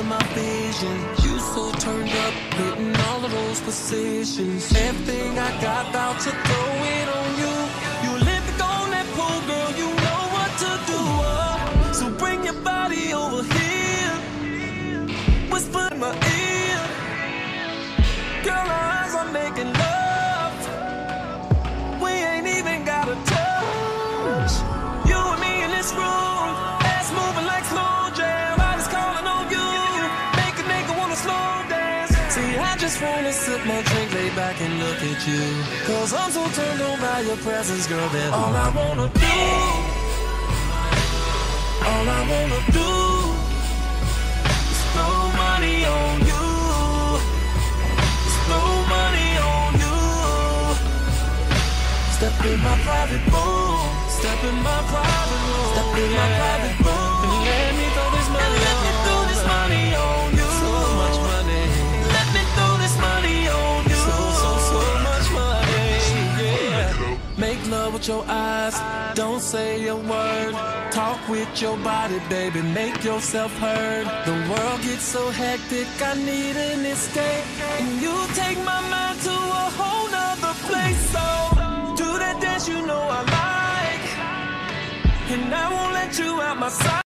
my vision. You so turned up, hitting all of those positions. Everything I got about to throw it on you. You Olympic on that pole, girl, you know what to do. So bring your body over here, whisper in my ear. Girl, our eyes are making love. We ain't even got a touch. You and me in this room, ass moving like slow jam. I just calling on you, make a nigga wanna slow dance. See, I just wanna sip my drink, lay back and look at you. Cause I'm so turned on by your presence, girl, that all I wanna do, all I wanna do is throw money on you. Throw money on you. Step in my private room. Step in my private room. Step in my private room. And let me throw this money on you. Let me throw this money on you. So much money. Let me throw this money on you. So much money. Yeah. Make love with your eyes. Don't say a word. Talk with your body, baby. Make yourself heard. The world gets so hectic. I need an escape. And you take my mind to a whole nother place. So do that dance you know I like. And I won't let you out my sight.